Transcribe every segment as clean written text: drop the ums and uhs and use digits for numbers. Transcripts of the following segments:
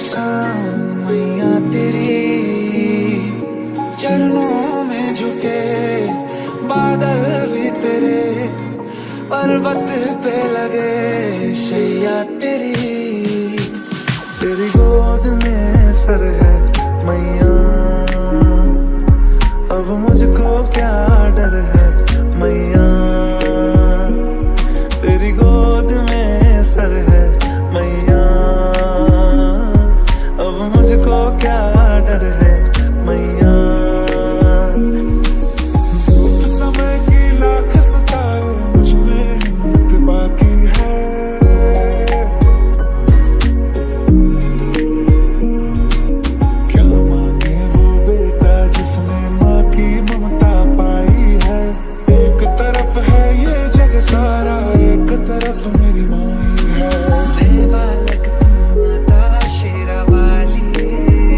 शान मैया तेरी, चरणों में झुके बादल भी तेरे, पर्वत पे लगे शैया तेरी। तेरी गोद में सर है मैया, अब मुझको क्या डर है मैया। तेरी गोद में सर है मैया, अब मुझको क्या डर है मैया। समय की लाख सताए मुझ में बाकी है, क्या मांगे वो बेटा जिसने माँ की ममता पाई है। एक तरफ है ये जग सारा, एक तरफ मेरी माई है। बालक तू माता शेरा वाली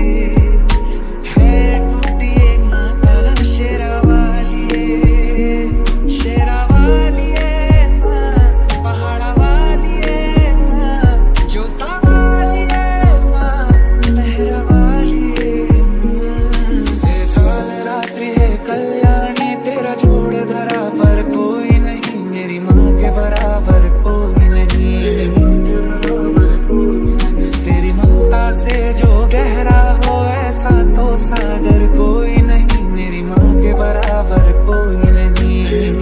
है, टूटिए माता शेरा वाली शेरा वाली है माँ, पहाड़ा वाली है माँ, जोता वाली है माँ, मेहरा वाली है माँ। काल रात्रि है कल्याणी, तेरा जोड़ धरा पर कोई नहीं, मेरी माँ के बराबर कोई नहीं। तेरी ममता से जो गहरा हो ऐसा तो सागर कोई नहीं, मेरी माँ के बराबर कोई नहीं।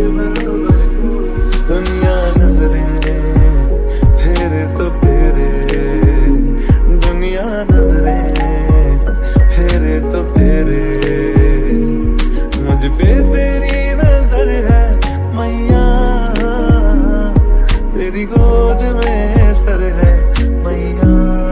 दुनिया नजरें फेरे तो फेरे, दुनिया नजरें फेरे तो फेरे, मुझ पे तेरी नजर है मैया। तेरी गोद में सर है मैया,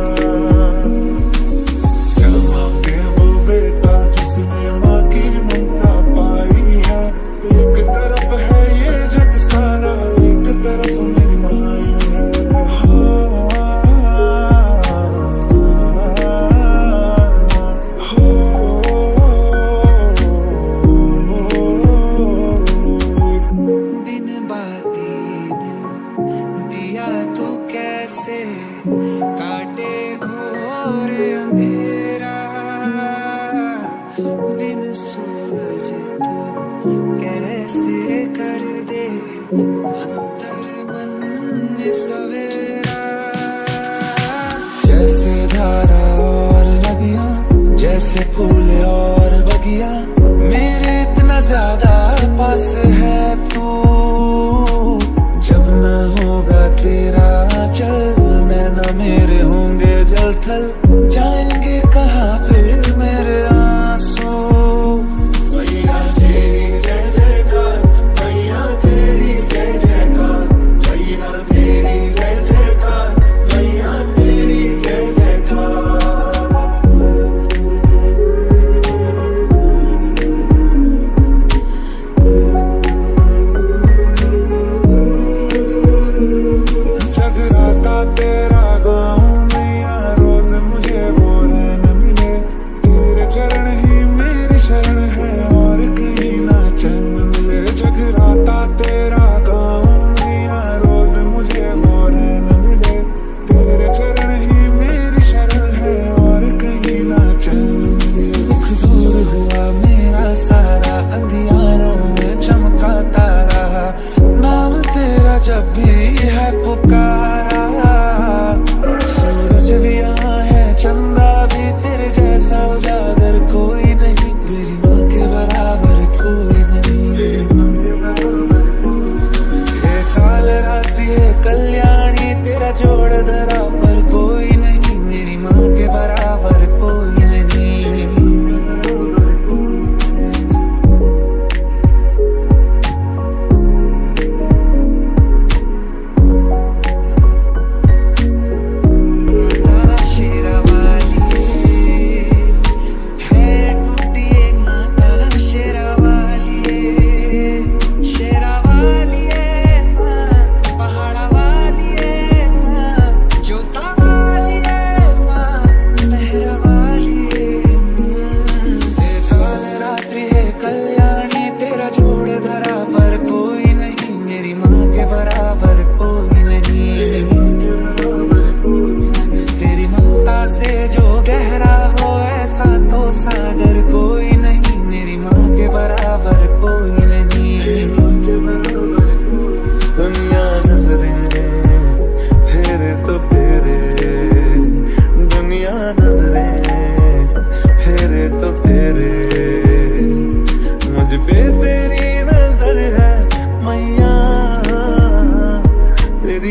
क्या मांगे वो बेटा जिसने माँ की ममता पाई है। एक तरफ है ये जग सारा, एक तरफ मेरी माई है। दिन बाती दिन दिया तू कैसे काटे घोर अंधेरा, बिन सूरज तू कैसे कर दे अंतर मन में सवेरा। जैसे धारा और नदियाँ, जैसे फूल और बगिया, मेरे इतना ज्यादा पास है तू। जब न होगा तेरा चल, नैना मेरे होंगे जल थल, जाएंगे कहाँ फिर मेरे आंसू। मैया तेरी जय जयकार, मैया तेरी जय जयकार, मैया तेरी जय जयकार, मैया तेरी जय जयकार।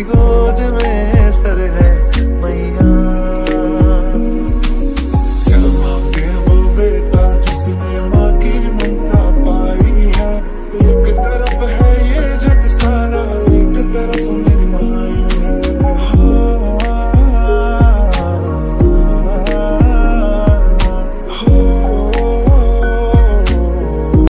को